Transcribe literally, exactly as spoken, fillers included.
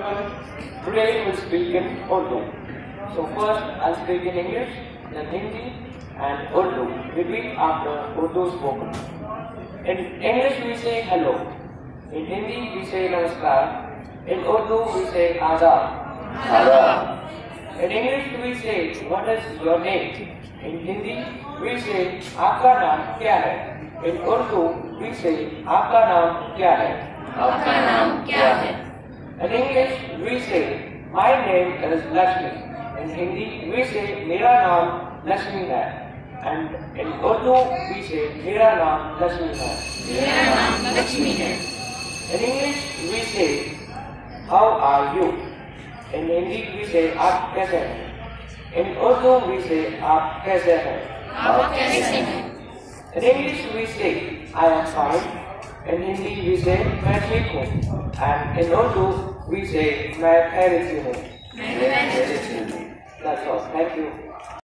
everyone. Today we'll speak in Urdu. So first I'll speak in English, then Hindi and Urdu. Repeat after Urdu spoken. In English we say hello. In Hindi we say namaskar. In Urdu we say adab. Adab. In English we say what is your name. In Hindi we say आपका नाम क्या है. In Urdu we say आपका नाम क्या है. आपका नाम क्या है? In English we say my name is Lakshmi. In Hindi we say मेरा नाम लक्ष्मी है. And in Urdu we say मेरा नाम लक्ष्मी है. मेरा नाम लक्ष्मी है. In English we say how are you. In Hindi we say आप कैसे हैं. In Urdu we say आप कैसे हैं. आप कैसे हैं? In English we say I am fine. In Hindi we say मैं ठीक हूँ. And in Urdu we say मैं खैरियत से हूँ. मैं खैरियत से हूँ. That's all. Thank you.